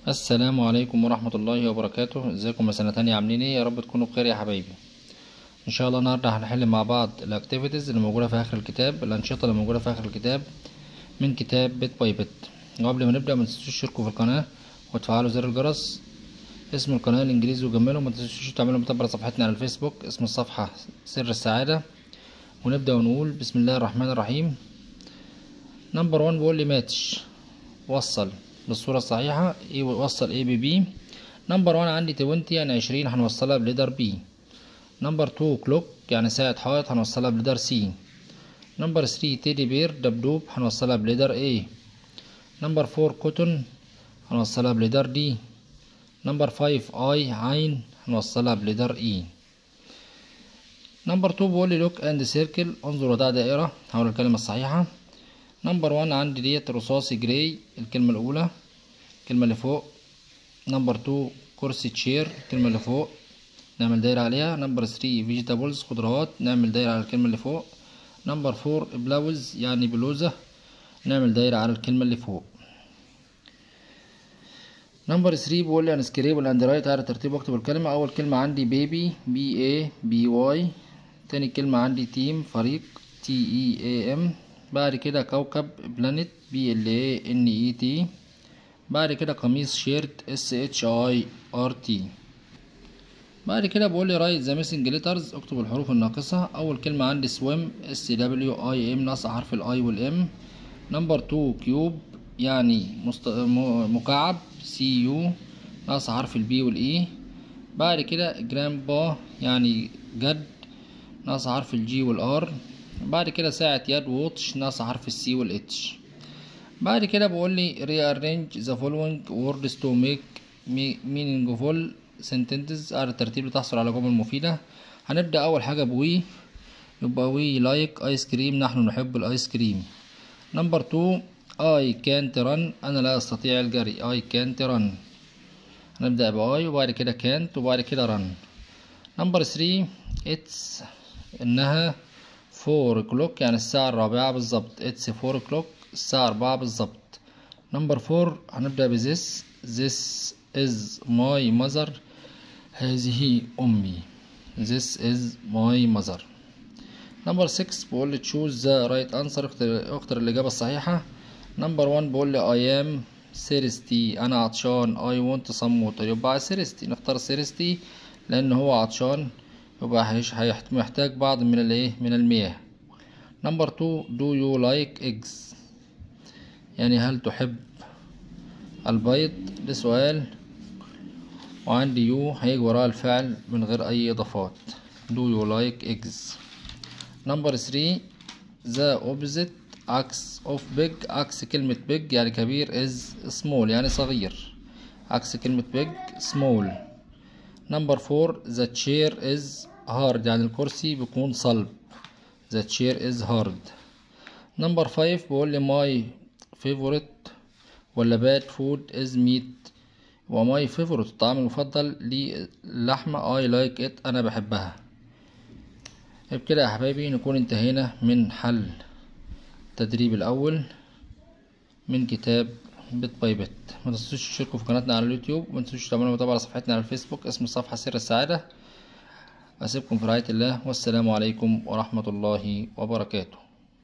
السلام عليكم ورحمة الله وبركاته. ازيكم يا سنة تانية، عاملين ايه؟ يا رب تكونوا بخير يا حبايبي. ان شاء الله النهارده هنحل مع بعض الاكتيفيتيز اللي موجودة في اخر الكتاب، الانشطة اللي موجودة في اخر الكتاب من كتاب بيت باي بيت. وقبل ما نبدأ ما تنسوش تشتركوا في القناة وتفعلوا زر الجرس. اسم القناة الانجليزي وجمله. ما تنسوش تعملوا متابعة صفحتنا على الفيسبوك، اسم الصفحة سر السعادة. ونبدأ ونقول بسم الله الرحمن الرحيم. نمبر 1 بيقول لي ماتش، وصل بالصورة الصحيحة. ايه وصل ايه ببي. نمبر 1 عندي 20 يعني 20، هنوصلها بليدر بي. نمبر 2 كلوك يعني ساعة حائط، هنوصلها بليدر سي. نمبر 3 تيدي بير دبدوب، هنوصلها بليدر اي. نمبر 4 كوتون، هنوصلها بليدر دي. نمبر 5 اي عين، هنوصلها بليدر اي. نمبر 2 بيقول لي لوك اند سيركل، انظر وضع دائرة. هقول الكلمة الصحيحة. نمبر 1 عندي ديت رصاصي جراي، الكلمة الأولى، الكلمة اللي فوق. نمبر 2 كرسي تشير، الكلمة اللي فوق، نعمل دايرة عليها. نمبر 3 فيجيتابلز خضروات، نعمل دايرة على الكلمة اللي فوق. نمبر 4 بلاوز يعني بلوزة، نعمل دايرة على الكلمة اللي فوق. نمبر 3 بيقول لي انسكريبل اند رايت، على ترتيب واكتب الكلمة. أول كلمة عندي بيبي، بي اي بي واي. تاني كلمة عندي تيم، فريق، تي اي اي ام. بعد كده كوكب، بلانيت، بي ال اي ان اي تي. بعد كده قميص، شيرت، اس اتش اي ار تي. بعد كده بقول لي رايت ذا ميسنج ليترز، اكتب الحروف الناقصة. اول كلمة عندي سويم، اس دبليو اي ام، ناقص حرف الاي والام. نمبر 2 كيوب يعني مكعب، سي يو، ناقص حرف البي والاي. بعد كده جرامبا يعني جد، ناقص حرف الجي والار. بعد كده ساعة يد، ووتش، ناقص حرف السي والاتش. بعد كده بقول لي rearrange the following words to make meaningful sentences، على الترتيب لتحصل على جمل مفيدة. هنبدأ أول حاجة بوي، يبقى we like ice cream، نحن نحب الآيس كريم. نمبر 2 I can't run، أنا لا أستطيع الجري، I can't run. هنبدأ بأي وبعد كده can't وبعد كده run. نمبر 3 it's إنها 4 o'clock يعني الساعة 4 بالظبط، it's 4 o'clock الساعة 4 بالظبط. نمبر 4 هنبدأ بذس، this is my mother، هذه أمي، this is my mother. نمبر 6 بقول لي choose the right answer، اختر الإجابة الصحيحة. نمبر 1 بقول لي I am thirsty، أنا عطشان، I want some water، يبقى thirsty نختار thirsty لأن هو عطشان، يبقى محتاج بعض من من المياه. نمبر 2 do you like eggs، يعني هل تحب البيض، ده سؤال، وعندي يو هيجي وراء الفعل من غير اي اضافات. do you like eggs. نمبر 3 the opposite عكس of big، عكس كلمة big يعني كبير is small يعني صغير، عكس كلمة big small. نمبر 4 the chair is hard يعني الكرسي بيكون صلب، the chair is hard. نمبر 5 بيقول لي my favorite ولا bad food is meat، وماي فيفورت الطعام المفضل لي اللحمة، I like it أنا بحبها. بكده يا حبايبي نكون انتهينا من حل التدريب الأول من كتاب بيت باي بيت. ما تنسوش تشتركوا في قناتنا على اليوتيوب، وما تنسوش تعملوا متابعة على صفحتنا على الفيسبوك، اسم الصفحة سر السعادة. أسيبكم في رعاية الله، والسلام عليكم ورحمة الله وبركاته.